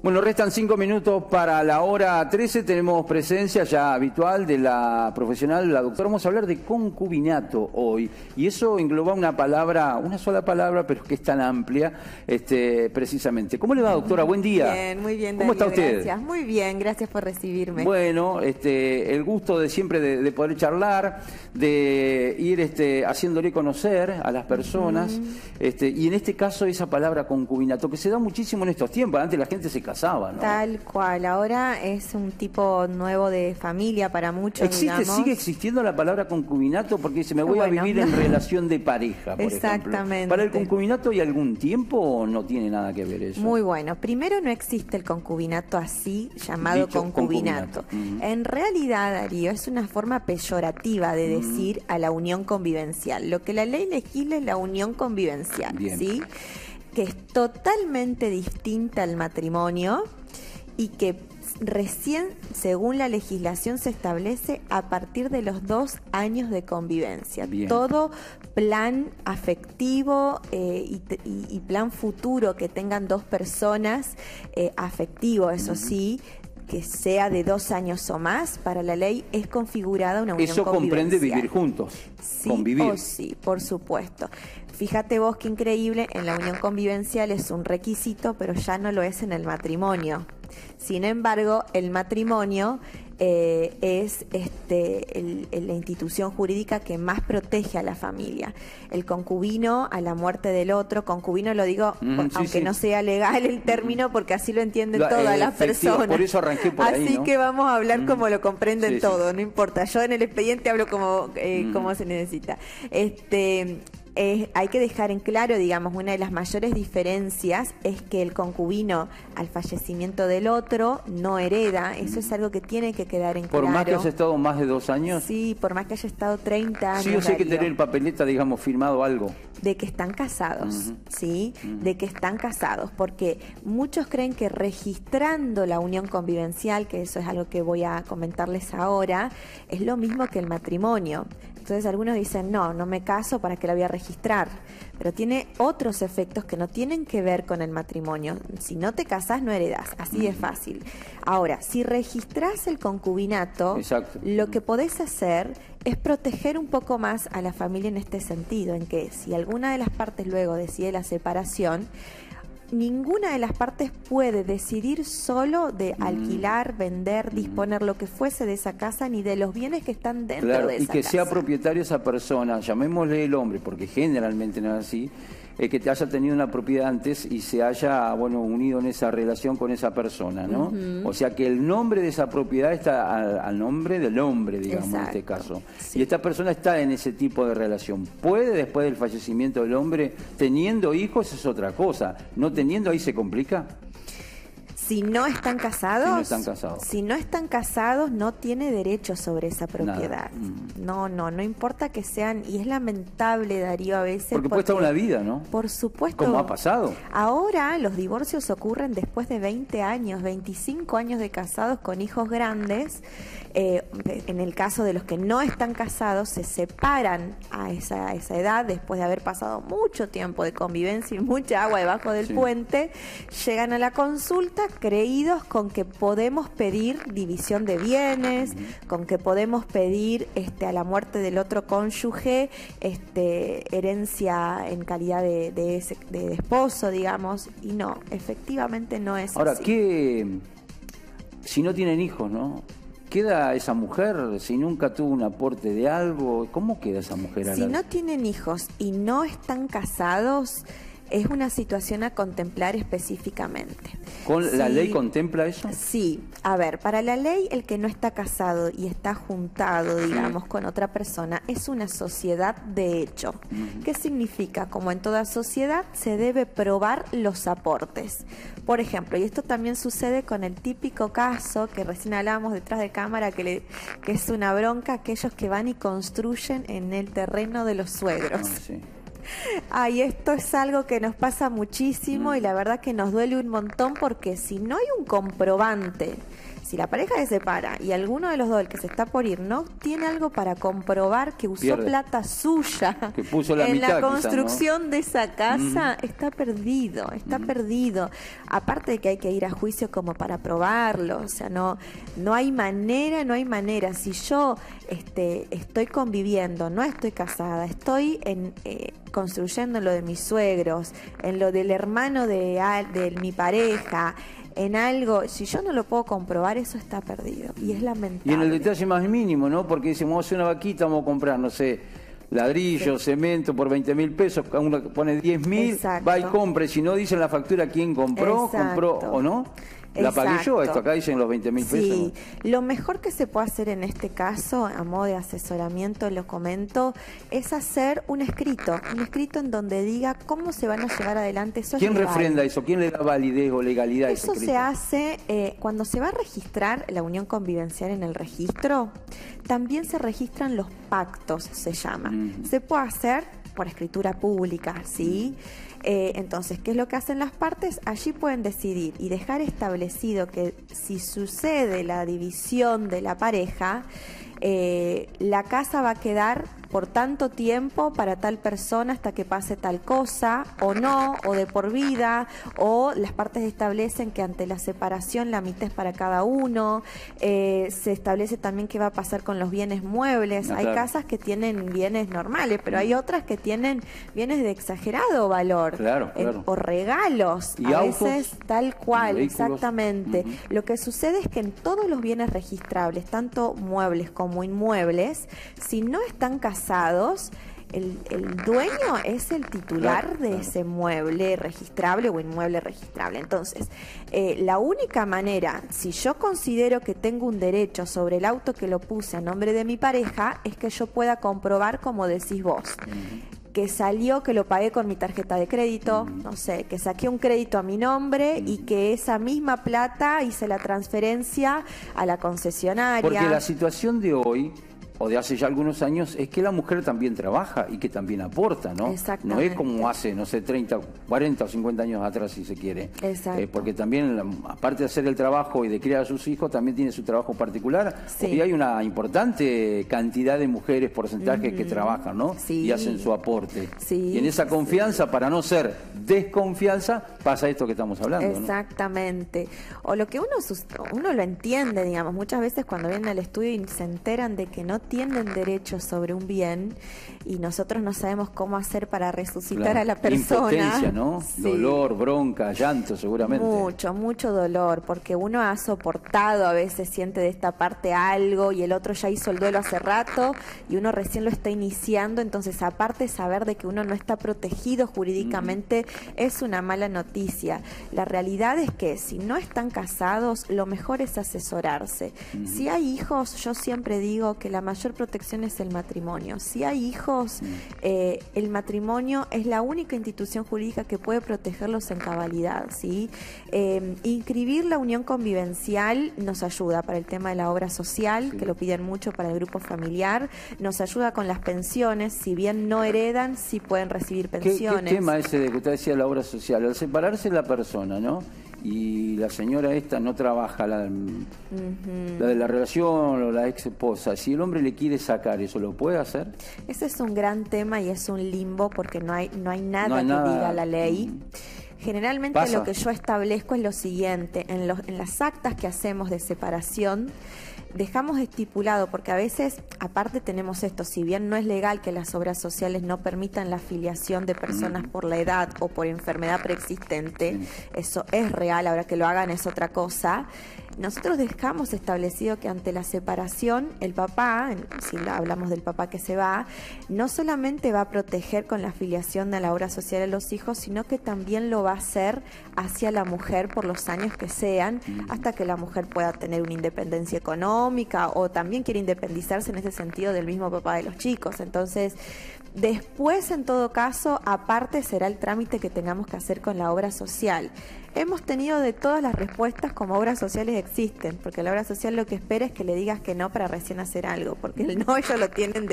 Bueno, restan 5 minutos para la hora 13. Tenemos presencia ya habitual de la profesional, la doctora. Vamos a hablar de concubinato hoy. Y eso engloba una palabra, una sola palabra, pero que es tan amplia, precisamente. ¿Cómo le va, doctora? Buen día. Bien, muy bien, ¿Cómo Darío, está usted? Gracias. Muy bien, gracias por recibirme. Bueno, el gusto de siempre de poder charlar, de ir haciéndole conocer a las personas. Y en este caso esa palabra concubinato, que se da muchísimo en estos tiempos. Antes la gente se casaba, ¿no? Tal cual, ahora es un tipo nuevo de familia para muchos, digamos. ¿Sigue existiendo la palabra concubinato? Porque dice, me voy a vivir en relación de pareja, por Exactamente. ejemplo. ¿Para el concubinato hay algún tiempo o no tiene nada que ver eso? Muy bueno. Primero, no existe el concubinato así, llamado Dicho concubinato. En realidad, Darío, es una forma peyorativa de decir a la unión convivencial. Lo que la ley legisla es la unión convivencial, Bien. ¿sí? Que es totalmente distinta al matrimonio y que recién, según la legislación, se establece a partir de los 2 años de convivencia. Bien. Todo plan afectivo y plan futuro que tengan dos personas, afectivo, eso sí, que sea de 2 años o más, para la ley es configurada una unión Eso comprende convivencial. vivir juntos, Sí convivir. o sí, por supuesto. Fíjate vos qué increíble, en la unión convivencial es un requisito, pero ya no lo es en el matrimonio. Sin embargo, el matrimonio es la institución jurídica que más protege a la familia. El concubino a la muerte del otro, concubino lo digo, aunque no sea legal el término, porque así lo entienden todas las personas. Por eso arranqué por ahí, Así ¿no? que vamos a hablar como lo comprenden Sí, todo, no importa. Yo en el expediente hablo como se necesita. Hay que dejar en claro, digamos, una de las mayores diferencias es que el concubino al fallecimiento del otro no hereda. Eso es algo que tiene que quedar en claro. ¿Por más que haya estado más de 2 años? Sí, por más que haya estado 30 años. Sí, o sea, hay que tener papeleta, digamos, firmado algo. De que están casados, ¿sí? De que están casados, porque muchos creen que registrando la unión convivencial, que eso es algo que voy a comentarles ahora, es lo mismo que el matrimonio. Entonces algunos dicen, no me caso, ¿para qué la voy a registrar? Pero tiene otros efectos que no tienen que ver con el matrimonio. Si no te casás, no heredás, así de fácil. Ahora, si registrás el concubinato, Exacto. Lo que podés hacer es proteger un poco más a la familia en este sentido, en que si alguna de las partes luego decide la separación, ninguna de las partes puede decidir solo de alquilar, vender, disponer lo que fuese de esa casa, ni de los bienes que están dentro de esa casa. Y que sea propietario esa persona, llamémosle el hombre, porque generalmente no es así, que te haya tenido una propiedad antes y se haya, unido en esa relación con esa persona, ¿no? O sea que el nombre de esa propiedad está al nombre del hombre, digamos. Exacto. En este caso. Sí. Y esta persona está en ese tipo de relación. ¿Puede, después del fallecimiento del hombre, teniendo hijos, es otra cosa? ¿No teniendo, ahí se complica? Si no están casados, no tiene derecho sobre esa propiedad. No importa que sean, y es lamentable, Darío, a veces. Porque puede estar una vida, ¿no? Por supuesto. ¿Cómo ha pasado? Ahora los divorcios ocurren después de 20 años, 25 años de casados con hijos grandes. En el caso de los que no están casados, se separan a esa edad, después de haber pasado mucho tiempo de convivencia y mucha agua debajo del puente, llegan a la consulta creídos con que podemos pedir división de bienes, con que podemos pedir a la muerte del otro cónyuge herencia en calidad de esposo, digamos, y no, efectivamente no es Ahora, así. Si no tienen hijos, ¿no? ¿Queda esa mujer si nunca tuvo un aporte de algo? ¿Cómo queda esa mujer? Si no tienen hijos y no están casados, es una situación a contemplar específicamente. ¿La ley contempla eso? Sí. A ver, para la ley, el que no está casado y está juntado, digamos, con otra persona, es una sociedad de hecho. ¿Qué significa? Como en toda sociedad, se debe probar los aportes. Por ejemplo, y esto también sucede con el típico caso que recién hablábamos detrás de cámara, que es una bronca, aquellos que van y construyen en el terreno de los suegros. Sí. Ay, esto es algo que nos pasa muchísimo y la verdad que nos duele un montón, porque si no hay un comprobante Si la pareja se separa y alguno de los dos, el que se está por ir, no tiene algo para comprobar que usó plata suya que puso la en mitad, la construcción quizá, ¿no? de esa casa, está perdido, está perdido. Aparte de que hay que ir a juicio como para probarlo, o sea, no hay manera, no hay manera. Si yo estoy conviviendo, no estoy casada, estoy construyendo lo de mis suegros, en lo del hermano de mi pareja, en algo, si yo no lo puedo comprobar, eso está perdido y es lamentable. Y en el detalle más mínimo, ¿no? Porque decimos, vamos a hacer una vaquita, vamos a comprar, no sé, ladrillo, cemento por 20.000 pesos, cada uno pone 10.000, va y compra, y si no dicen la factura quién compró, compró o no. La pagué yo, esto acá dicen los 20.000 pesos. Sí, lo mejor que se puede hacer en este caso, a modo de asesoramiento, lo comento, es hacer un escrito en donde diga cómo se van a llevar adelante esos. ¿Quién refrenda eso? ¿Quién le da validez o legalidad a ese escrito? Eso se hace cuando se va a registrar la unión convivencial en el registro, también se registran los pactos, se llama. Se puede hacer por escritura pública, ¿sí? Entonces, ¿qué es lo que hacen las partes? Allí pueden decidir y dejar establecido que si sucede la división de la pareja, la casa va a quedar por tanto tiempo para tal persona hasta que pase tal cosa, o no, o de por vida, o las partes establecen que ante la separación la mitad es para cada uno. Se establece también qué va a pasar con los bienes muebles. Hay casas que tienen bienes normales, pero hay otras que tienen bienes de exagerado valor, o regalos, ¿y a autos? veces tal cual, exactamente. Uh-huh. Lo que sucede es que en todos los bienes registrables, tanto muebles como inmuebles, si no están casados, el dueño es el titular de ese mueble registrable o inmueble registrable. Entonces, la única manera, si yo considero que tengo un derecho sobre el auto que lo puse a nombre de mi pareja, es que yo pueda comprobar, como decís vos, que salió, que lo pagué con mi tarjeta de crédito, no sé, que saqué un crédito a mi nombre y que esa misma plata hice la transferencia a la concesionaria. Porque la situación de hoy, o de hace ya algunos años, es que la mujer también trabaja y que también aporta, ¿no? Exactamente. No es como hace, no sé, 30, 40 o 50 años atrás, si se quiere. Exacto. Porque también, aparte de hacer el trabajo y de criar a sus hijos, también tiene su trabajo particular. Sí. Y hay una importante cantidad de mujeres, porcentajes, que trabajan, ¿no? Sí. Y hacen su aporte. Sí. Y en esa confianza, para no ser desconfianza, pasa esto que estamos hablando, Exactamente. ¿No? O lo que uno lo entiende, digamos, muchas veces cuando vienen al estudio y se enteran de que no tienen derecho sobre un bien y nosotros no sabemos cómo hacer para resucitar a la persona. Impotencia, ¿no? Sí. Dolor, bronca, llanto, seguramente. Mucho dolor, porque uno ha soportado, a veces siente de esta parte algo y el otro ya hizo el duelo hace rato y uno recién lo está iniciando, entonces aparte saber de que uno no está protegido jurídicamente es una mala noticia. La realidad es que si no están casados, lo mejor es asesorarse. Si hay hijos, yo siempre digo que la mayor protección es el matrimonio. Si hay hijos, el matrimonio es la única institución jurídica que puede protegerlos en cabalidad, ¿sí? Inscribir la unión convivencial nos ayuda para el tema de la obra social, que lo piden mucho para el grupo familiar, nos ayuda con las pensiones, si bien no heredan, sí pueden recibir pensiones. ¿Qué tema ese de que usted decía, la obra social? Al separarse la persona, ¿no? Y la señora esta no trabaja, la de la relación o la ex esposa, si el hombre le quiere sacar, ¿eso lo puede hacer? Ese es un gran tema y es un limbo porque no hay nada que diga la ley. Generalmente lo que yo establezco es lo siguiente, en las actas que hacemos de separación, dejamos estipulado, porque a veces, aparte tenemos esto, si bien no es legal que las obras sociales no permitan la afiliación de personas por la edad o por enfermedad preexistente, eso es real, ahora que lo hagan es otra cosa. Nosotros dejamos establecido que ante la separación, el papá, si hablamos del papá que se va, no solamente va a proteger con la afiliación de la obra social a los hijos, sino que también lo va a hacer hacia la mujer por los años que sean, hasta que la mujer pueda tener una independencia económica o también quiere independizarse en ese sentido del mismo papá de los chicos. Entonces, Después, en todo caso, aparte será el trámite que tengamos que hacer con la obra social. Hemos tenido de todas las respuestas como obras sociales existen, porque la obra social lo que espera es que le digas que no para recién hacer algo, porque el no ellos lo tienen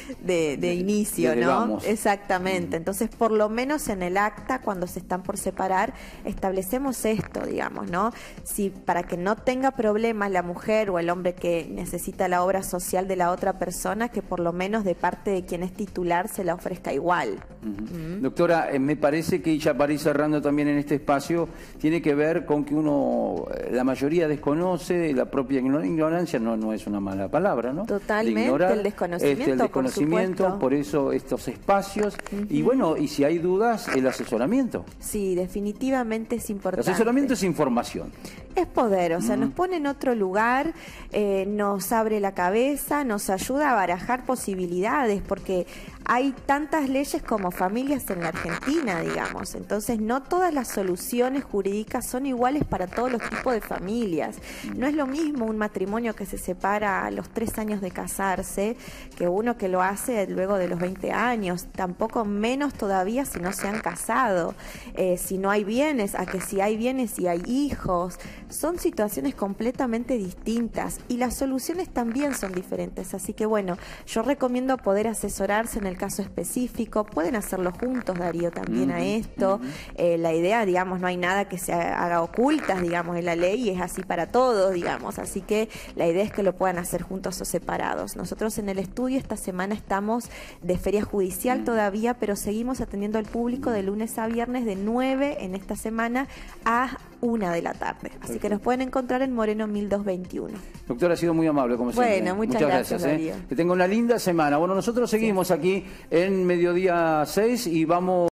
de inicio, ¿no? Vamos. Exactamente. Entonces, por lo menos en el acta, cuando se están por separar, establecemos esto, digamos, ¿no? Si para que no tenga problemas la mujer o el hombre que necesita la obra social de la otra persona, que por lo menos de parte de quien es titular se la ofrezca igual. Doctora, me parece que ya para ir cerrando también en este espacio, tiene que ver con que uno, la mayoría desconoce, la propia ignorancia no es una mala palabra, ¿no? Totalmente, de ignorar, el desconocimiento, el desconocimiento, por eso estos espacios, y bueno, y si hay dudas, el asesoramiento. Sí, definitivamente es importante. El asesoramiento es información. Es poder, o sea, nos pone en otro lugar, nos abre la cabeza, nos ayuda a barajar posibilidades, porque hay tantas leyes como familias en la Argentina, digamos. Entonces, no todas las soluciones jurídicas son iguales para todos los tipos de familias. No es lo mismo un matrimonio que se separa a los 3 años de casarse que uno que lo hace luego de los 20 años. Tampoco menos todavía si no se han casado. Si no hay bienes, a que si hay bienes y hay hijos. Son situaciones completamente distintas y las soluciones también son diferentes. Así que bueno, yo recomiendo poder asesorarse en el caso específico. Pueden hacerlo juntos, Darío, también a esto. La idea, digamos, no hay nada que se haga ocultas, digamos, en la ley y es así para todos, digamos. Así que la idea es que lo puedan hacer juntos o separados. Nosotros en el estudio esta semana estamos de feria judicial todavía, pero seguimos atendiendo al público de lunes a viernes de 9 en esta semana a 1 de la tarde. Así que nos pueden encontrar en Moreno 1221. Doctora, ha sido muy amable, como siempre. Bueno, muchas gracias, Darío. Que tenga una linda semana. Bueno, nosotros seguimos aquí en Mediodía 6 y vamos...